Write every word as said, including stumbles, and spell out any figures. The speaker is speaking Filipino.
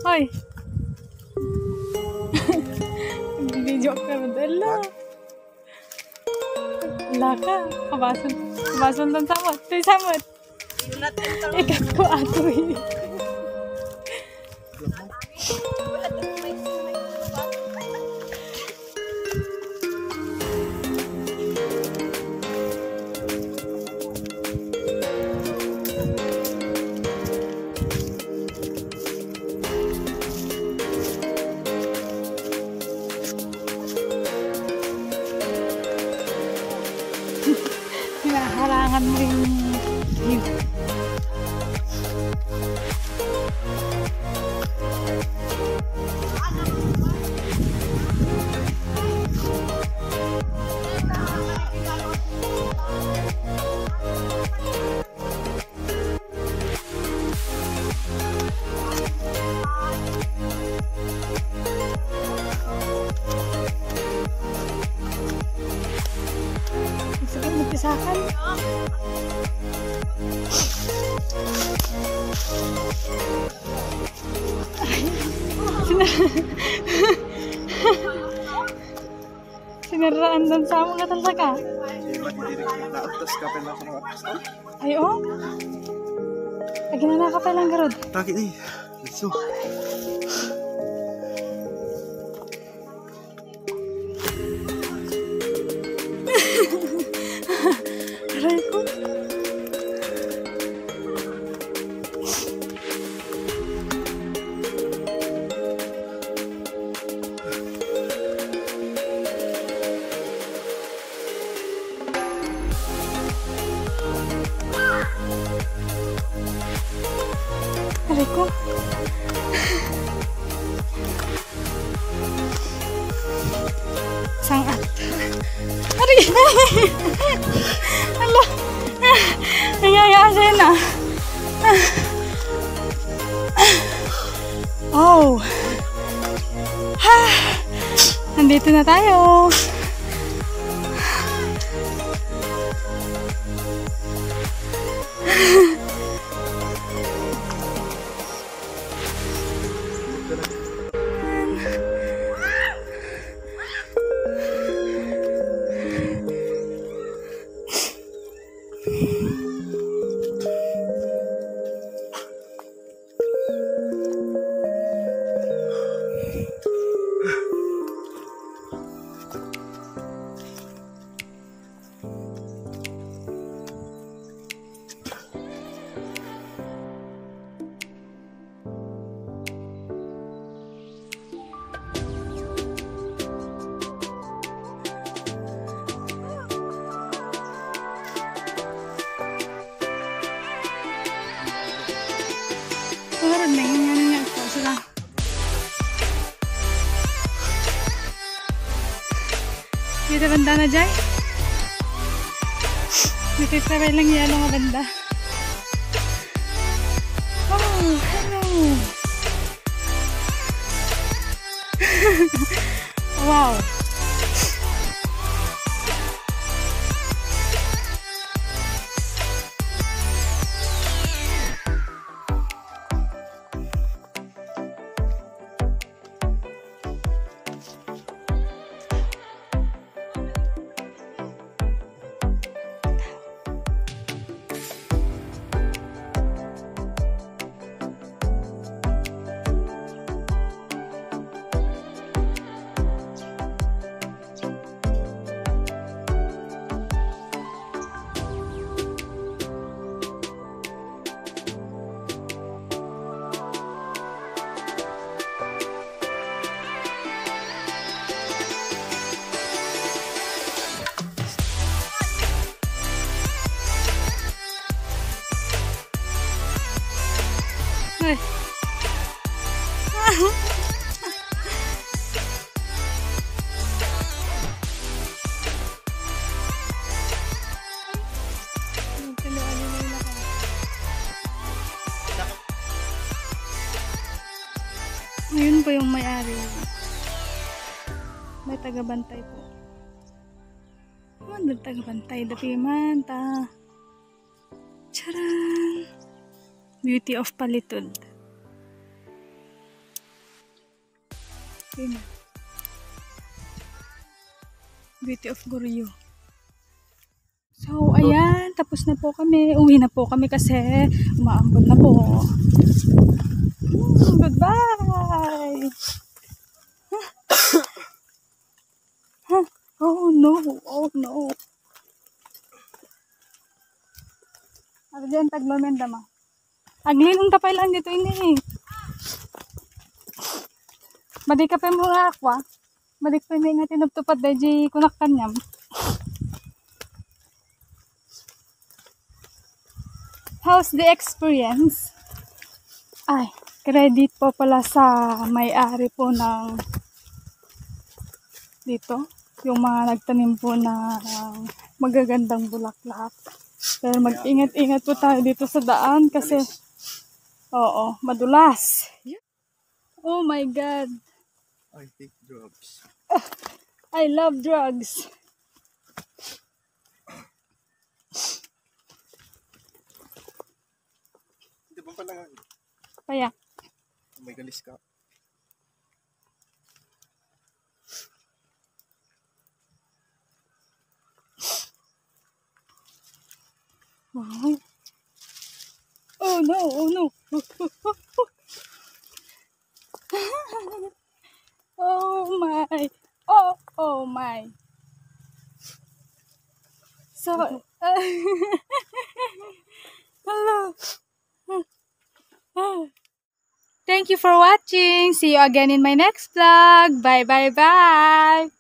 Hoy. Video ka mo dala. Wala ka. Kabasan. Kabasan ng samot. Ito yung samot. Ikat ko ato eh. Hinaharangan mo yung view. Sige, magpisakan. Sinaraan doon sa mga talaga. Ay, oh. Lagi na nakapay lang garod. Rakit eh. Let's go. Aray ko. Aray ko. Sangat. Aray. Hala. Nangyayaan sa'yo na. Oh. Ha. Nandito na tayo. Meron na yung ano niya po sila. Dito banda na dyan. Dito sabay lang yalo nga banda. Oh, hello. Wow. Ay. Ngayon po yung may-ari. May taga-bantay po. Ano taga-bantay? Dapi man ta. Charan! Beauty of Palitud. King. Beauty of Goryeo. So, ayan. Tapos na po kami. Uwi na po kami kasi umaambon na po. Hmm, goodbye! Huh? Oh no! Oh no! Ano dyan? Taglomenda ma. Aglinong tapay lang dito ini. Badi ka pa mga akwa. Balik pa may nga tinuptupad dahil di kunak kanyam. How's the experience? Ay, credit po pala sa may-ari po ng dito. Yung mga nagtanim po na uh, magagandang bulaklak. Pero mag-ingat-ingat po tayo dito sa daan kasi oo, madulas. Oh my God. I hate drugs. I love drugs. Hindi ba pala nga? Kaya. May galis ka. Wow. Oh no, oh no. Oh my. Oh, oh my. So, uh, hello. Thank you for watching. See you again in my next vlog. Bye, bye, bye.